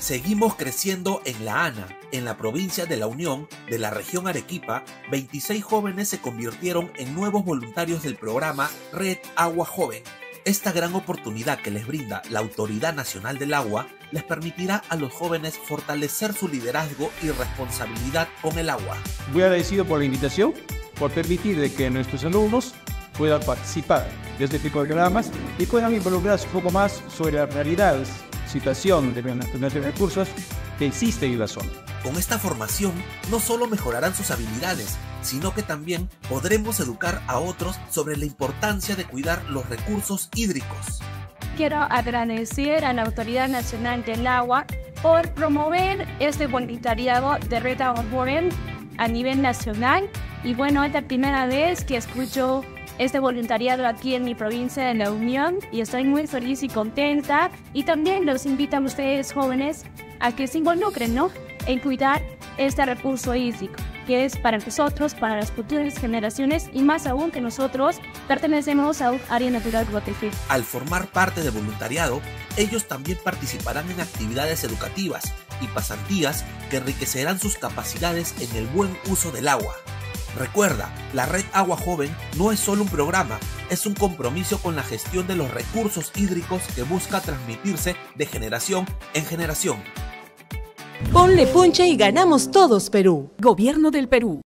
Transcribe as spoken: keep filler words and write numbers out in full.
Seguimos creciendo en La Ana, en la provincia de La Unión, de la región Arequipa. veintiséis jóvenes se convirtieron en nuevos voluntarios del programa Red Agua Joven. Esta gran oportunidad que les brinda la Autoridad Nacional del Agua les permitirá a los jóvenes fortalecer su liderazgo y responsabilidad con el agua. Muy agradecido por la invitación, por permitir de que nuestros alumnos puedan participar de este tipo de programas y puedan involucrarse un poco más sobre las realidades, situación de los recursos que existen en la zona. Con esta formación no solo mejorarán sus habilidades, sino que también podremos educar a otros sobre la importancia de cuidar los recursos hídricos. Quiero agradecer a la Autoridad Nacional del Agua por promover este voluntariado de Red Agua Joven a nivel nacional. Y bueno, es la primera vez que escucho este voluntariado aquí en mi provincia de La Unión y estoy muy feliz y contenta. Y también los invito a ustedes jóvenes a que se involucren, ¿no?, en cuidar este recurso hídrico, que es para nosotros, para las futuras generaciones y más aún que nosotros pertenecemos a un área natural protegida. Al formar parte del voluntariado, ellos también participarán en actividades educativas y pasantías que enriquecerán sus capacidades en el buen uso del agua. Recuerda, la Red Agua Joven no es solo un programa, es un compromiso con la gestión de los recursos hídricos que busca transmitirse de generación en generación. Ponle punche y ganamos todos, Perú. Gobierno del Perú.